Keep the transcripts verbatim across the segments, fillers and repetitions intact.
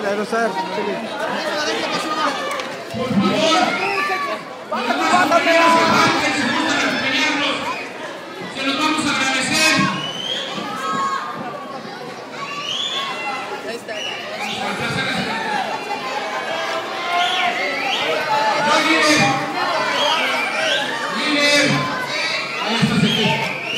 a rozar. Por favor, se los vamos a agradecer. No, líder. Líder. Ahí estás aquí.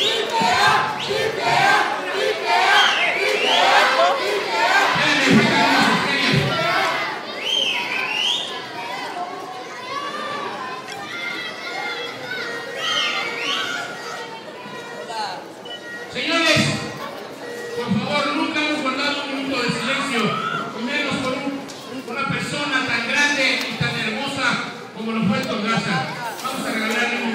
Señores, por favor, nunca hemos guardado un minuto de silencio, y menos por un, una persona tan grande y tan hermosa como lo fue Héctor Garza. Vamos a regalarle un